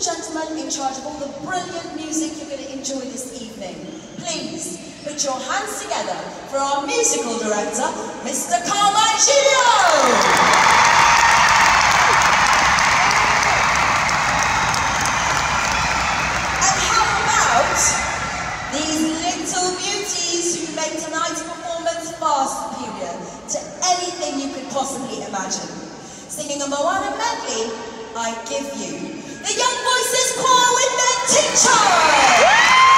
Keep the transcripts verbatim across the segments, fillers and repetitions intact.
gentleman in charge of all the brilliant music you're going to enjoy this evening. Please put your hands together for our musical director, Mister Carmine Giglio! And how about these little beauties who make tonight's performance far superior to anything you could possibly imagine? Singing a Moana medley, I Give You. The Young Voices Choir with their teacher!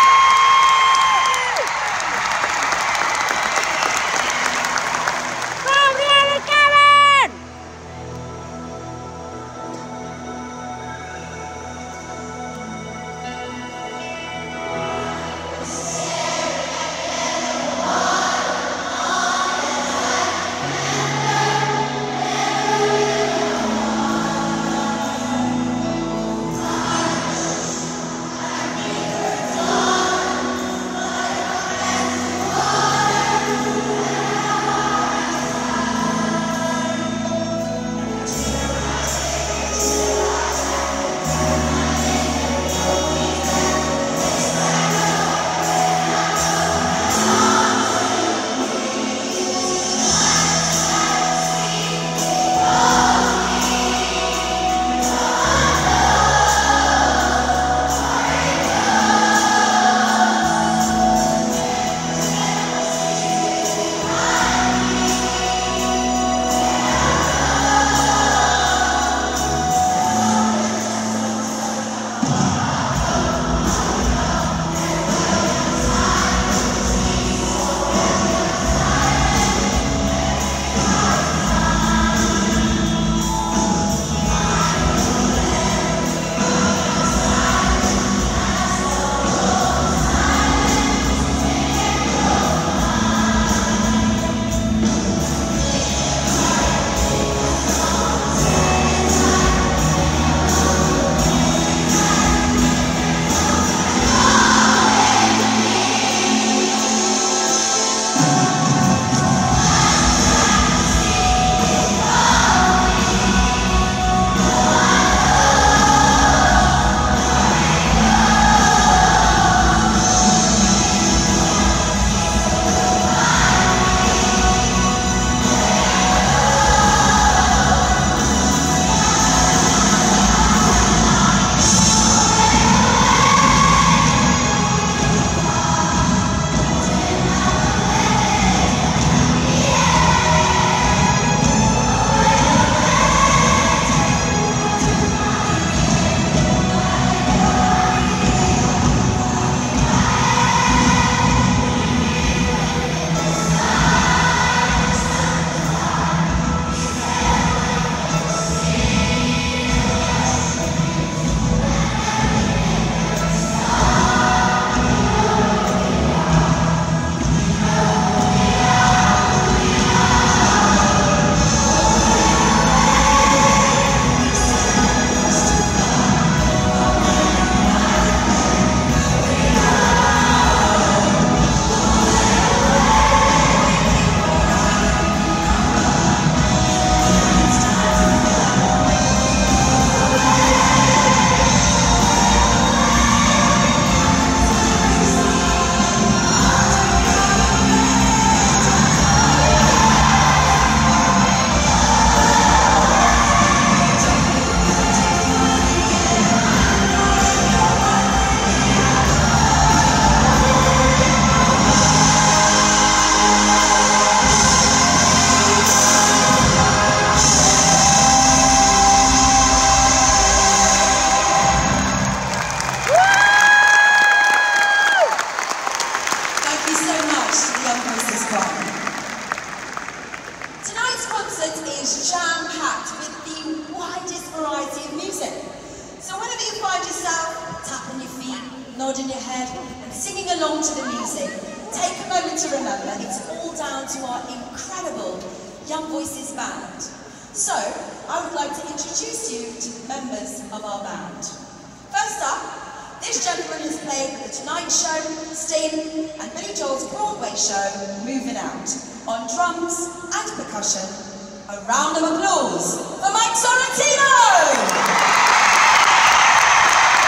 Nodding your head and singing along to the music. Take a moment to remember it's all down to our incredible Young Voices band. So, I would like to introduce you to the members of our band. First up, this gentleman has played The Tonight Show, Sting, and Billy Joel's Broadway show, Moving Out, on drums and percussion. A round of applause for Mike Sorrentino!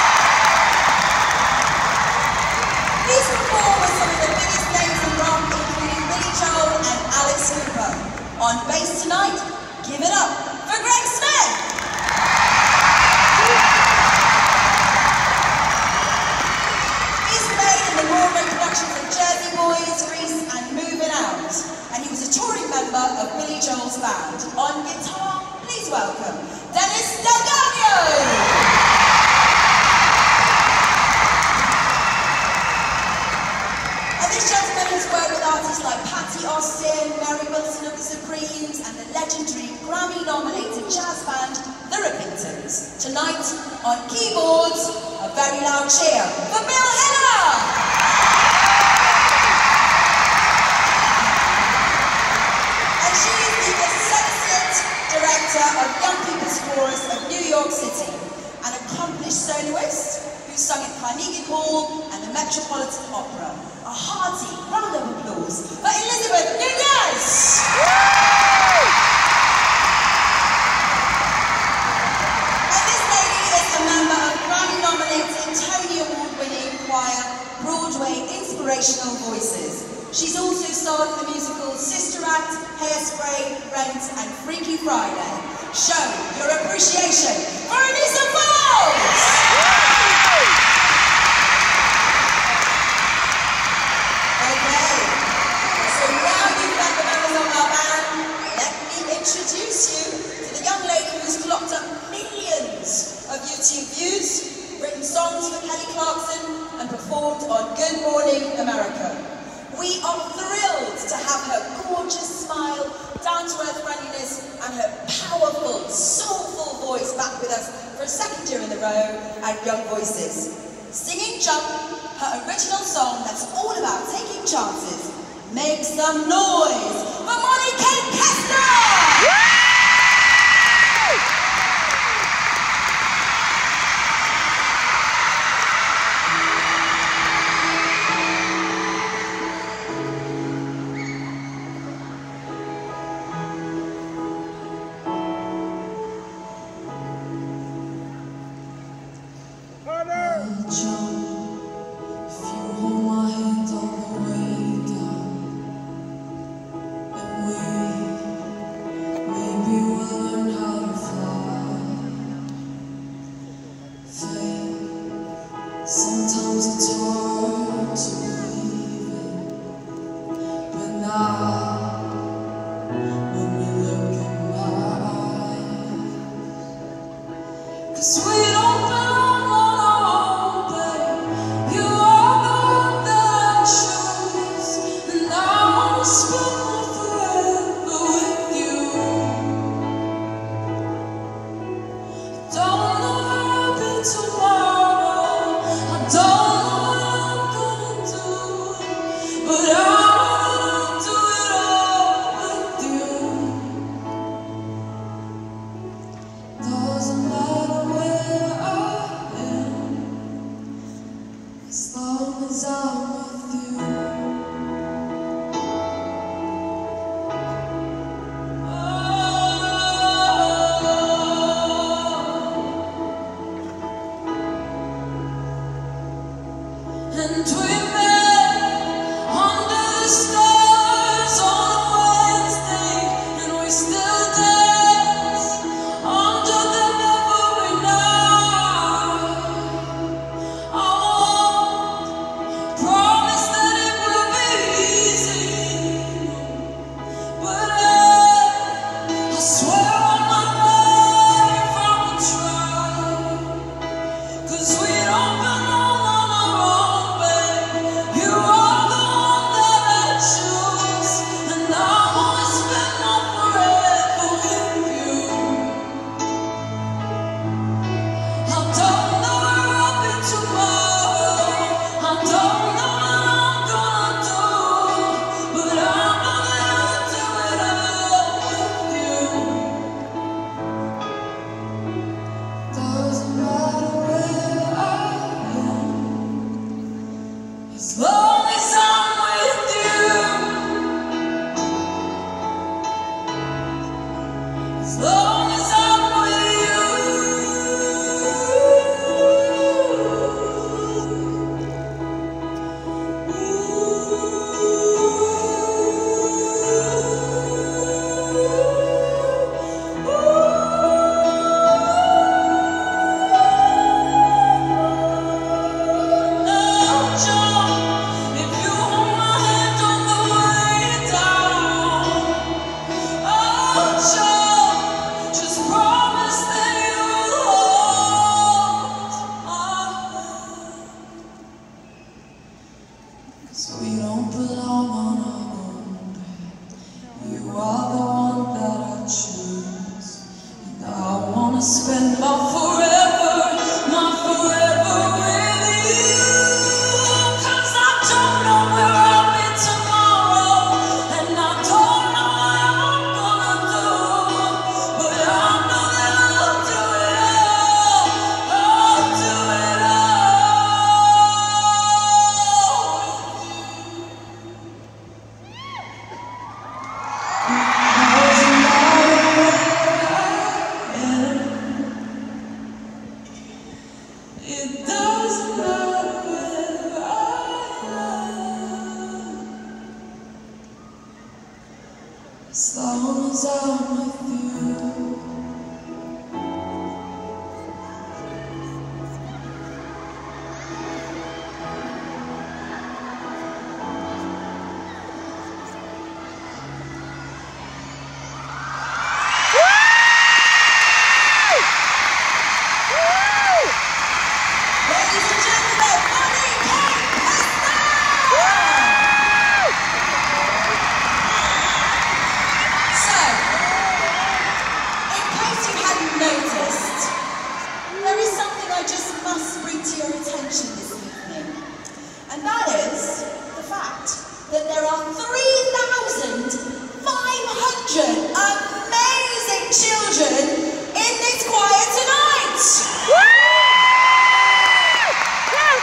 on keyboards, a very loud cheer for Bill Heller! And she is the Associate Director of Young People's Chorus of New York City, an accomplished soloist who sung at Carnegie Hall and the Metropolitan Opera. A hearty round of applause for Elizabeth Nunez! And this lady is a member of Grammy-nominated, Tony Award-winning choir, Broadway Inspirational Voices. She's also starred in the musicals Sister Act, Hairspray, Rent, and Freaky Friday. Show your appreciation for Anissa Falls! Introduce you to the young lady who's clocked up millions of YouTube views, written songs for Kelly Clarkson, and performed on Good Morning America. We are thrilled to have her gorgeous smile, down-to-earth friendliness, and her powerful, soulful voice back with us for a second year in a row at Young Voices. Singing Jump, her original song that's all about taking chances. Make some noise for Molly Kate Kessler! Sometimes it's hard to believe it, but now when you look in my eyes, 'cause we don't belong on our own, babe. You are the one that I choose, and I wanna spend forever with you. Don't know how I'll be tomorrow. Don't know what I'm gonna do, but I wanna do it all with you. Doesn't matter where I am, as long as I'm with you. And we met under the stars on a Wednesday, and we still dance under them every night. I won't promise that it will be easy, but I, I swear on my life I will try, 'cause we don't belong on our own. It doesn't matter where I am, as long as I'm with you. And that is the fact that there are three thousand five hundred amazing children in this choir tonight! Woo! Now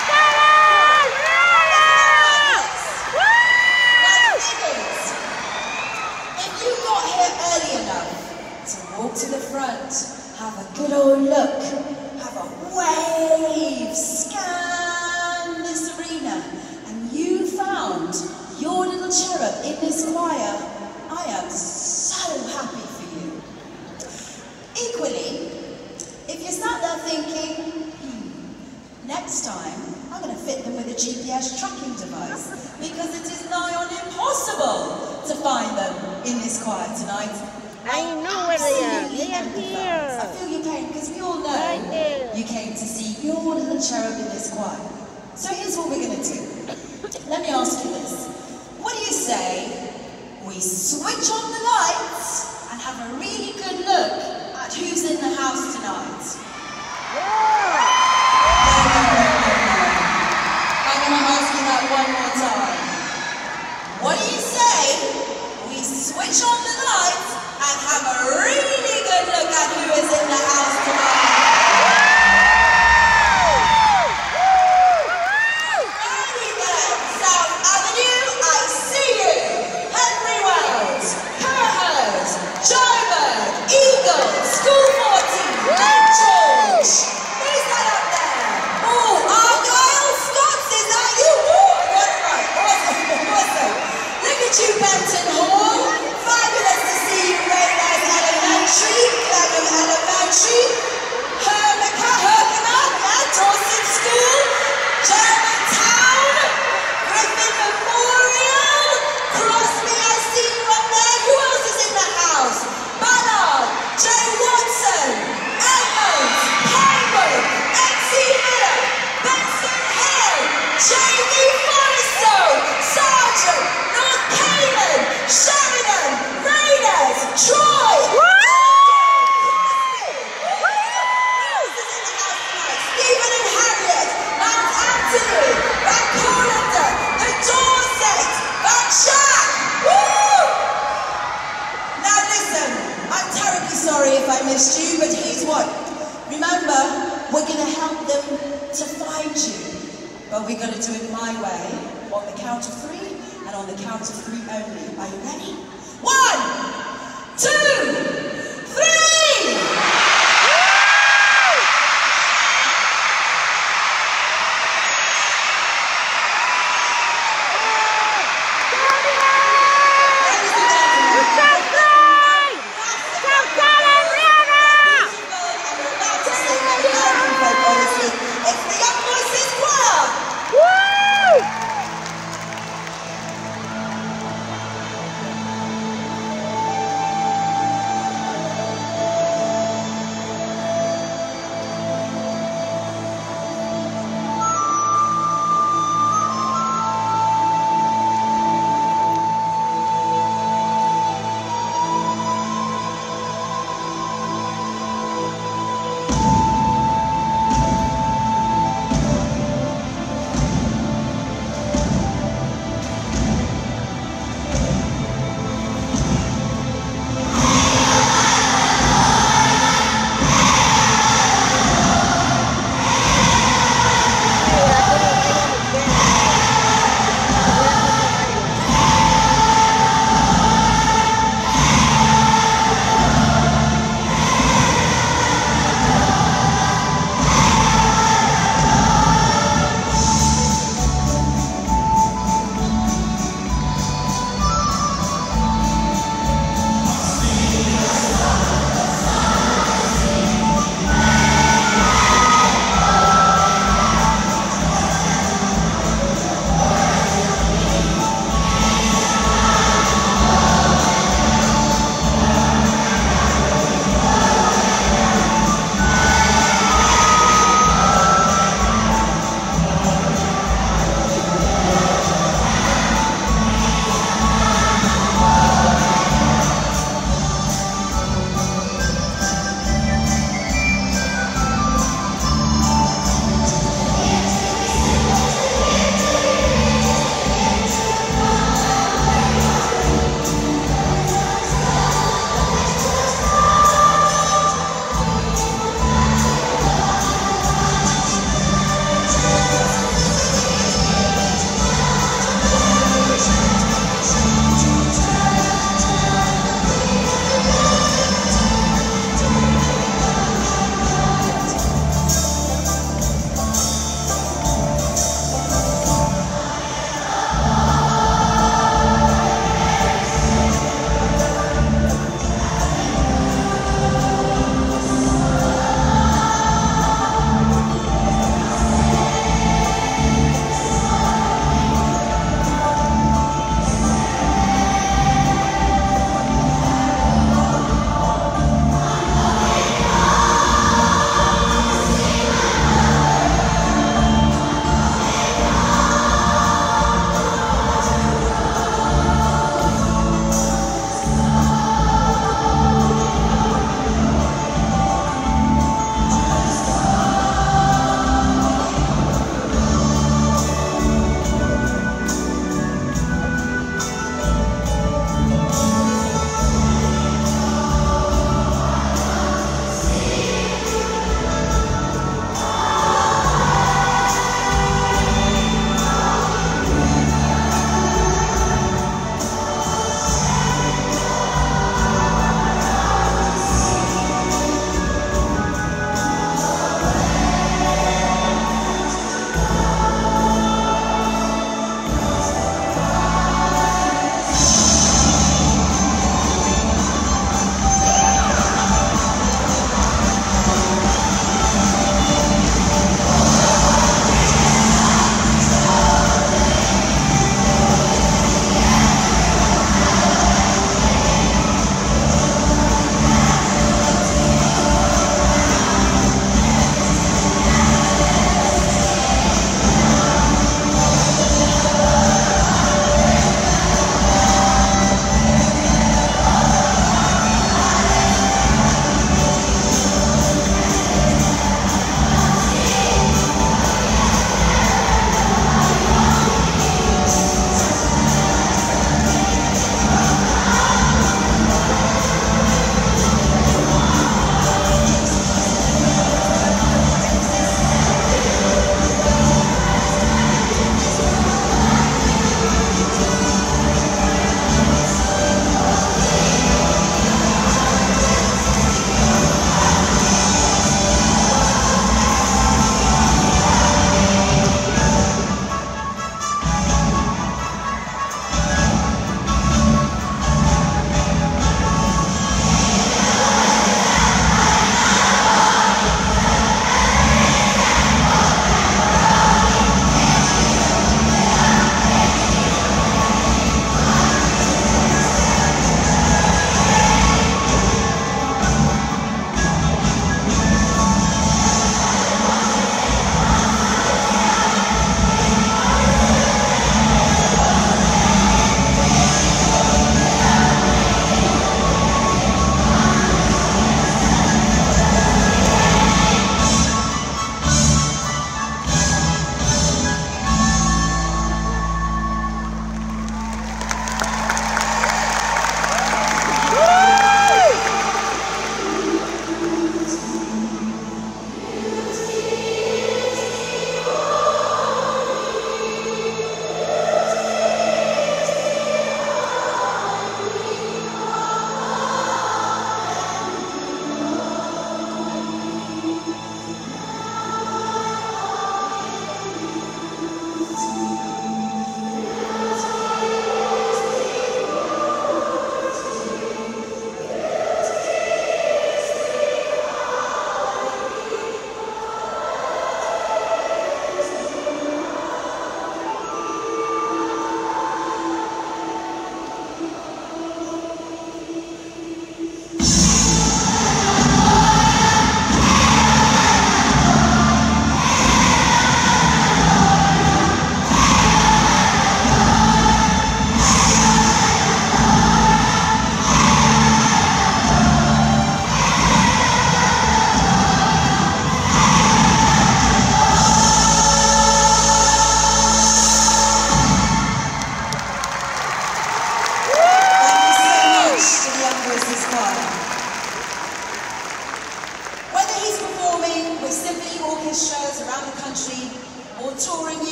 the thing is, if you got here early enough to walk to the front, have a good old look, have a wave, scan this arena, and you found your little cherub in this choir, I am so happy for you. Equally, if you sat there thinking, hmm, next time I'm going to fit them with a G P S tracking device because it is nigh on impossible to find them in this choir tonight. I know where they are. They are here. I feel your pain because we all know Right you came to see your little cherub in this choir. So here's what we're going to do. Let me ask you this. What do you say we switch on the lights and have a really good look at who's in the house tonight? Yeah. No, no, no, no, no. I'm going to ask you that one more time. What do you say we switch on the lights and have a really good look at who is in the house tonight? Alrighty then, South Avenue, I see you. Henry Wells, Kerhurst, Joburg, Eagles, School fourteen, Lake George. Who's that up there? Oh, Argyle, Scots, is that you? Oh, I got it right. Awesome, awesome. Look at you, Benton Hall. Fabulous to see you, Raiders Elementary, Clevham Elementary, Hermicka, yeah, Dorset School, Germantown, Griffin Memorial, Crosby, I see you up there. Who else is in the house? Ballard, Jay Watson, Edmonds, Pinewood, X C Miller, Benson Hill, J V Forestone, Sargent, North Cayman, Sheridan, Raiders, Troy, Stephen and Harriet, Mount Anthony, Van Colander, the Dorset, Van Shack. Woo! Now listen, I'm terribly sorry if I missed you, but here's what. Remember, we're going to help them to find you, but we're going to do it my way, on the count of three, and on the count of three only. Are you ready? One, two, three! Ladies and gentlemen, it's the Young Voices Choir!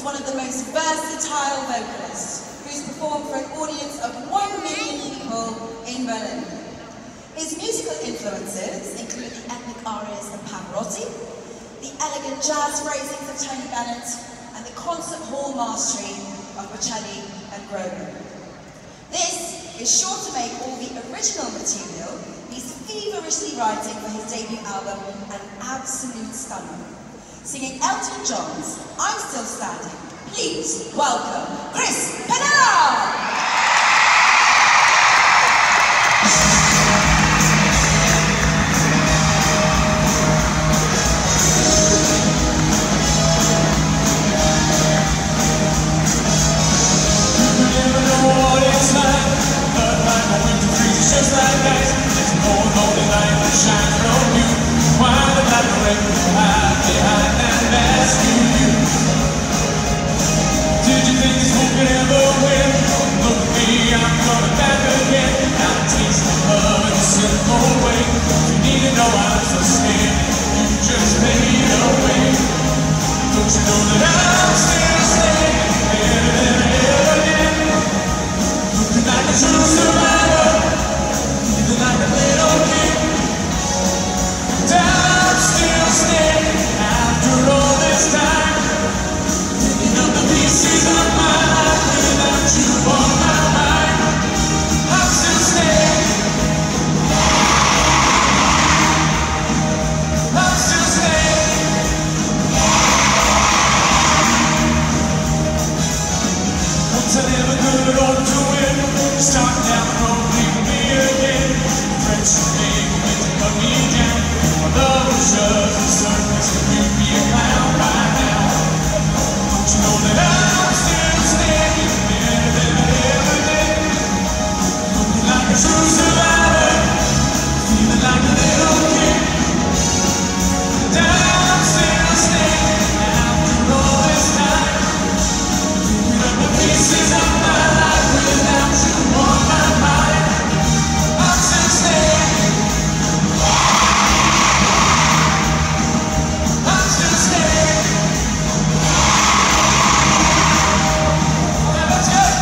one of the most versatile vocalists who's performed for an audience of one million people in Berlin. His musical influences include the epic arias of Pavarotti, the elegant jazz phrasings of Tony Bennett, and the concert hall mastery of Bocelli and Grover. This is sure to make all the original material he's feverishly writing for his debut album an absolute stunner. Singing Elton John's I'm Still Standing, please welcome Chris Penella! Just like ice, there's no golden light that shines from you. Why the black rain hide behind and rescue you? Did you think this hope could ever win? Look at me, I'm coming back again. Now taste the love in a simple way. You need to know I'm so scared. You just fade away. Don't you know that I'm still staying better than ever did? Looking like a true survivor. Like a little kid, and I'm still standing after all this time, picking up the pieces of my life without you on my mind. I'm still standing. I'm still standing. Once I never could hope to win, start down the road, leave me again. Friends who make me to cut me down. My love was just the surface, and you'd be a clown by now. Don't you know that I'm still standing better than I ever did? Looking like a true survivor, feeling like a little kid. And I'm still standing after all this time, picking up the pieces of my life without you on my mind. I'm still standing. I'm still standing. Yeah, that's good.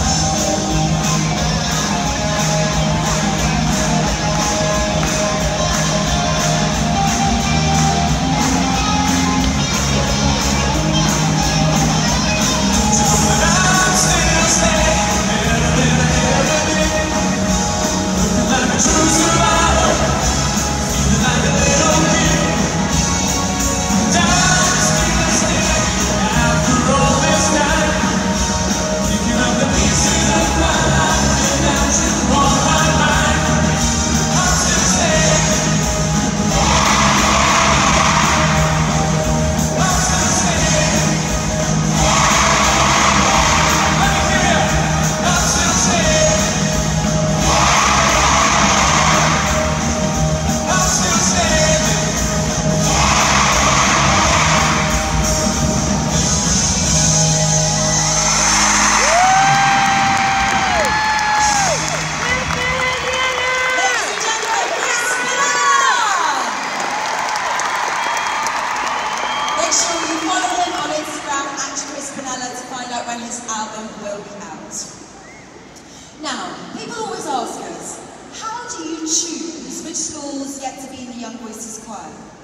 I'm still standing better than I ever did. Looking like a true survivor, feeling like a little kid. And I'm still standing after all this time, picking up the pieces of my life without you on my mind. I'm still standing. I'm still standing. Let me hear you. I'm still standing. I'm still standing. Ladies and gentlemen, Chris Penella! Make sure you follow him on Instagram at Chris Penella to find out when his album will be out. Now, people always ask us, how do you choose which schools get to be in the Young Voices choir?